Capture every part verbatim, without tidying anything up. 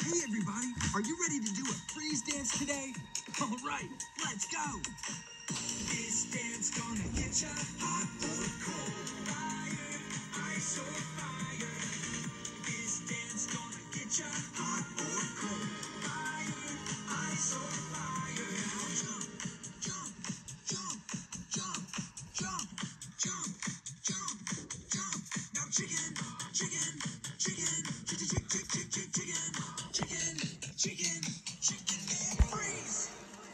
Hey everybody, are you ready to do a freeze dance today? All right, let's go. This dance gonna get ya hot or cold. Fire, ice or fire. This dance gonna get ya hot or cold. Fire, ice or fire. Now jump, jump, jump, jump, jump, jump, jump, jump. Now chicken, chicken, chicken, chicken, chicken, chicken, chicken, chicken, chicken, chicken, and freeze.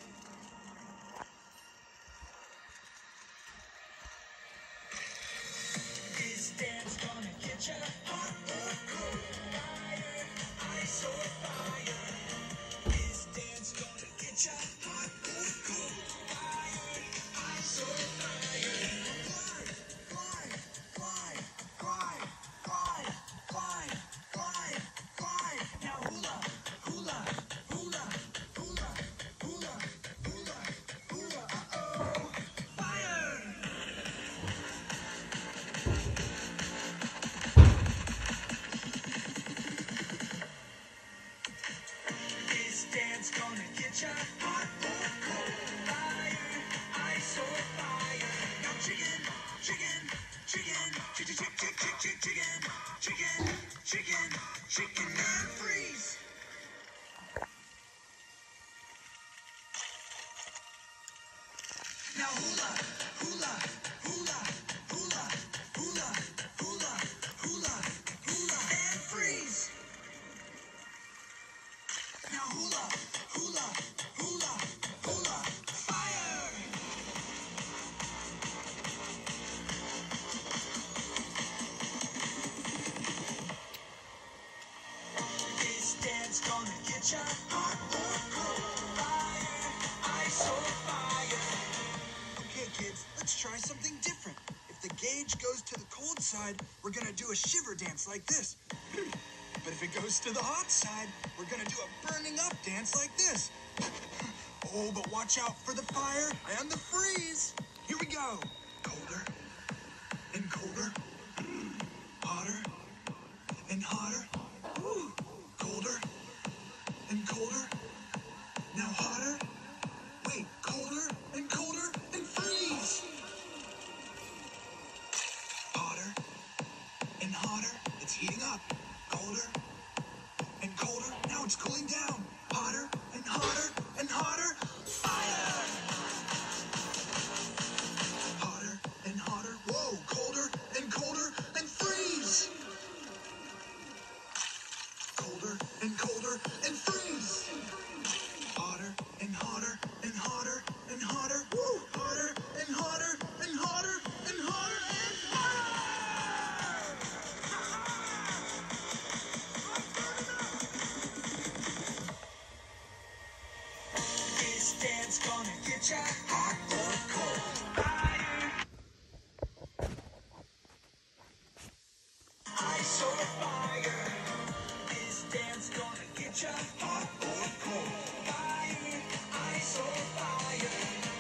This dance gonna get ya hot or cold. Fire, ice or fire. This dance gonna get ya hot or cold. Fire, ice or fire. Fly, fly, fly, fly, fly, fly, fly. Now hula, hula, hula, hula, hula, hula, hula. Uh-oh. Fire! This dance gonna get ya hot or cold. Fire, ice or fire. Now chicken, chicken, chicken, chicken, chicken, chicken, chicken, chicken, chicken, chicken, and freeze. Now hula, hula, hula, hula, hula, hula, hula, hula, and freeze. Now hula, hula, hula, hula, fire! This dance gonna get ya hot or cold. Fire, ice or fire. Okay, kids, let's try something different. If the gauge goes to the cold side, we're gonna do a shiver dance like this. But if it goes to the hot side, we're gonna do a burning up dance like this. Oh, but watch out for the fire and the freeze. Here we go. Colder and colder, hotter and hotter. Woo. Colder and colder, now hotter. Wait, colder and colder and freeze. Hotter and hotter, it's heating up. Colder and colder, now it's cooling down. Hotter and hotter and hotter, fire! Hotter and hotter, whoa, colder and colder and freeze! Colder and colder and freeze! Hotter and hotter and hotter and hotter, woo! Hotter and hotter and hotter and hotter and fire! This dance gonna get ya hot or cold. Fire, ice or fire. This dance gonna get ya hot or cold. Fire, ice or fire.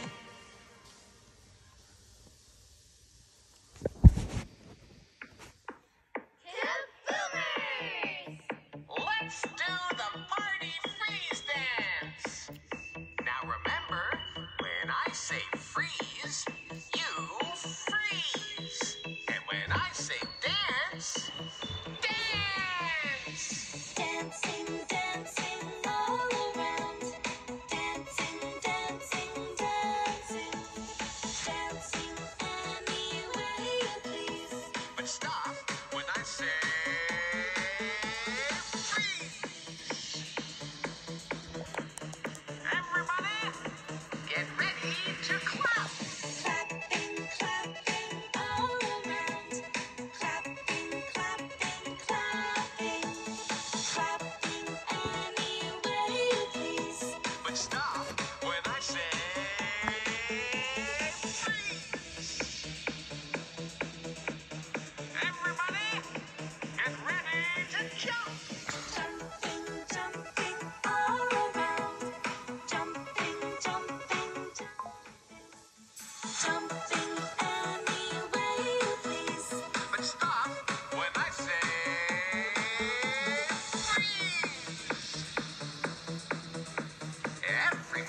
Let's do the party freeze dance. Now remember, when I say freeze, you freeze. And when I say dance, dance. Dancing, dancing all around. Dancing, dancing, dancing.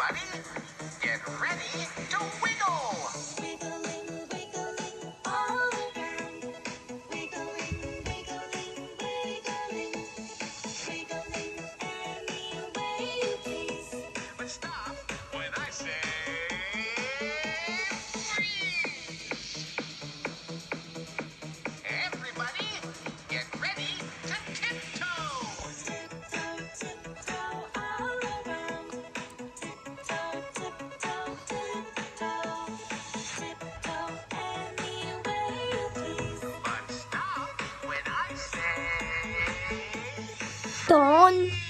Everybody, get ready to wiggle. Wiggling, wiggling all around. Wiggling, wiggling, wiggling. Wiggling any way you please. But stop when I say freeze. Everybody, get ready to tiptoe. Tiptoe, tiptoe all around. Tiptoe, tiptoe, tiptoe. Tiptoe any way you please. But stop when I say Don't